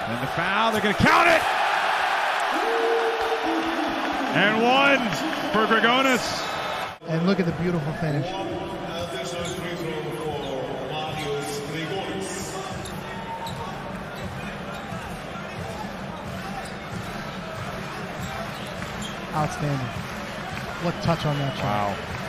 And the foul, they're going to count it! And one for Grigonis. And look at the beautiful finish. Outstanding. What touch on that shot. Wow.